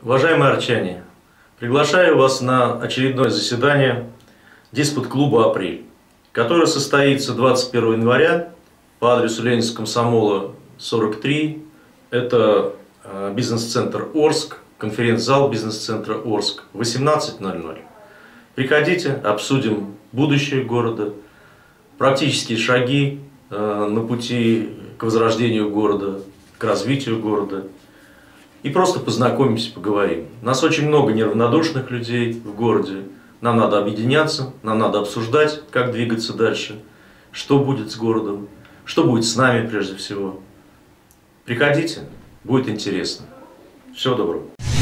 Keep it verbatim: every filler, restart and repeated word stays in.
Уважаемые арчане, приглашаю вас на очередное заседание диспут-клуба «Апрель», которое состоится двадцать первого января по адресу Ленинского комсомола сорок три. Это бизнес-центр Орск, конференц-зал бизнес-центра Орск, восемнадцать ноль ноль. Приходите, обсудим будущее города, практические шаги на пути к возрождению города, к развитию города. И просто познакомимся, поговорим. Нас очень много неравнодушных людей в городе. Нам надо объединяться, нам надо обсуждать, как двигаться дальше, что будет с городом, что будет с нами прежде всего. Приходите, будет интересно. Всего доброго.